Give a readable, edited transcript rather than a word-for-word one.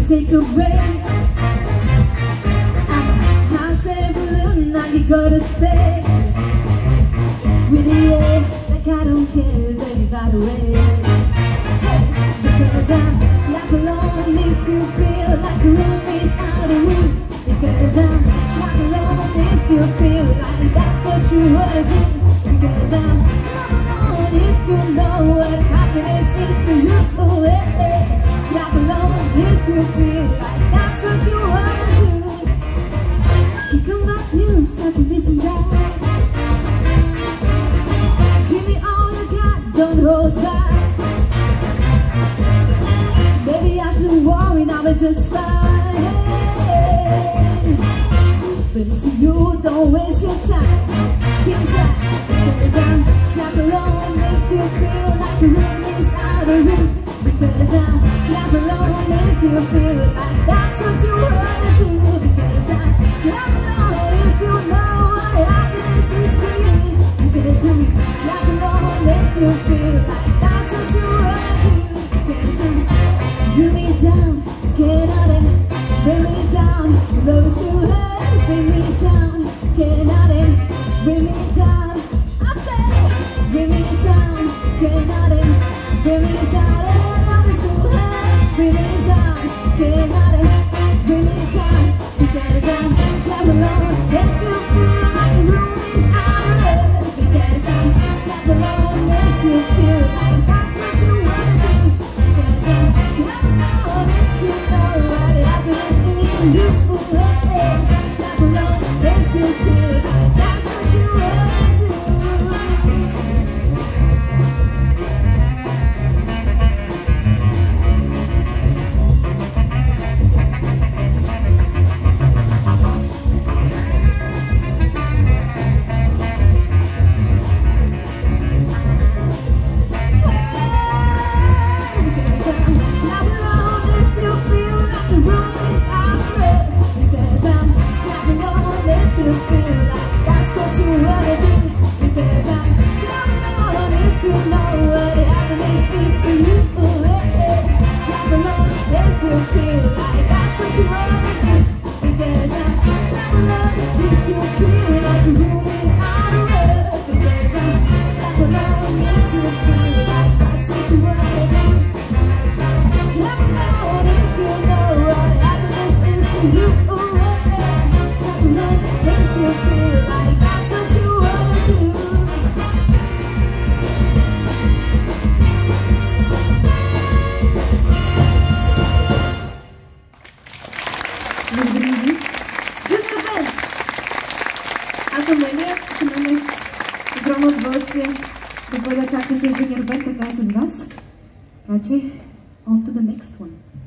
take a break. I'm a hot air balloon, now you go to space. With the air, like I don't care, baby, by the way. Because I'm clap along if you feel like the room is out of room. Because I'm clap along if you feel like that's what you wanna do. Because I'm clap along if you know what happiness is to you. Clap along if you feel like that's what you wanna do. Kick 'em up news, talking this and that. Give me all you got, don't hold back. Baby, I shouldn't worry, now we're just fine. Face you, don't waste your time. Keep that, because I'm clap along if you feel like the room is out of room. Because I'm clap along if you feel like that's what you wanna do. Because I'm clap along if you know what happiness is to you. Because I'm clap along if you feel like that's what you wanna do. Because I'm bring me down, get out and bring me down. Love is too hard, bring me down, get out and bring me down. I say, bring me down, get out and bring me down. Love is too hard, bring me down, get out and bring me down. Because I'm clap along if you feel like the room is out of love. Because I'm clap along if you feel like that's what you wanna do. Because I'm clap along if you know what happiness is to you. Clap along if you feel like that's what you wanna do. Аз съм Лелия, за мен е огромно удоволствие да бъда както с Junior Band, така и с вас. Така че, on to the next one.